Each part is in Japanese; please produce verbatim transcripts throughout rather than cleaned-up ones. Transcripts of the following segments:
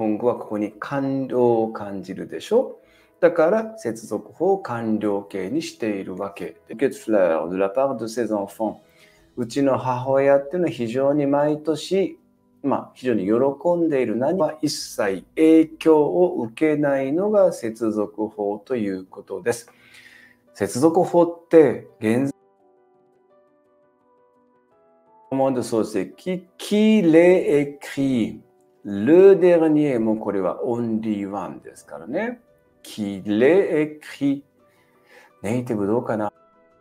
本語はここに完了を感じるでしょ。だから接続法を完了形にしているわけ。de fleurs de la part de ses enfants。うちの母親っていうのは非常に毎年、まあ非常に喜んでいる。何は一切影響を受けないのが接続法ということです。接続法って現在de société qui, qui les écrit le dernier もこれは only one ですからね。qui les écrit ネイティブどうかな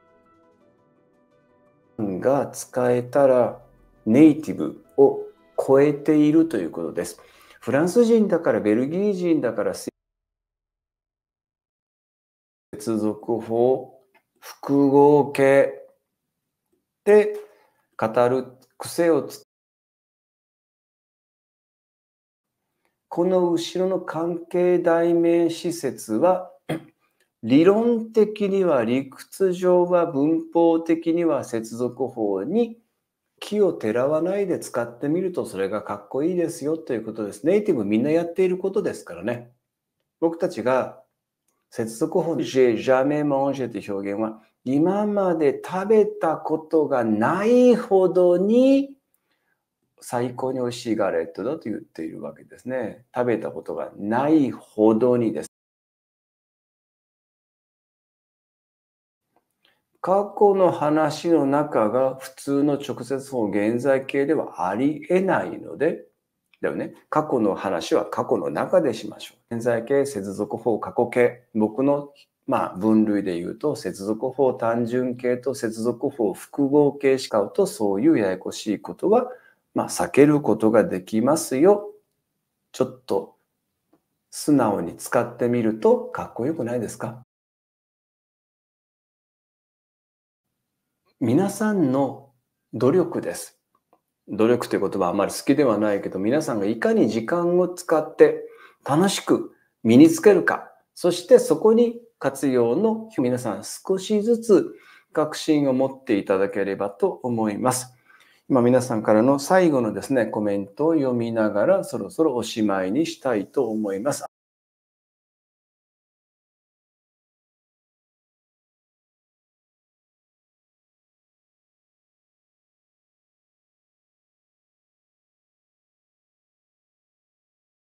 が使えたらネイティブを超えているということです。フランス人だからベルギー人だから接続法複合形で語る癖をつこの後ろの関係代名詞説は理論的には理屈上は文法的には接続法に木をてらわないで使ってみるとそれがかっこいいですよということです。ネイティブみんなやっていることですからね。僕たちが接続法で j'ai jamais mangé という表現は今まで食べたことがないほどに最高に美味しいガレットだと言っているわけですね。食べたことがないほどにです。過去の話の中が普通の直接法現在形ではありえないので、だよね。過去の話は過去の中でしましょう。現在形、接続法、過去形。僕のまあ分類で言うと、接続法単純形と接続法複合形しかうと、そういうややこしいことは、まあ避けることができますよ。ちょっと素直に使ってみるとかっこよくないですか？皆さんの努力です。努力という言葉はあまり好きではないけど、皆さんがいかに時間を使って楽しく身につけるか、そしてそこに活用の皆さん少しずつ確信を持っていただければと思います。今皆さんからの最後のですね、コメントを読みながらそろそろおしまいにしたいと思います。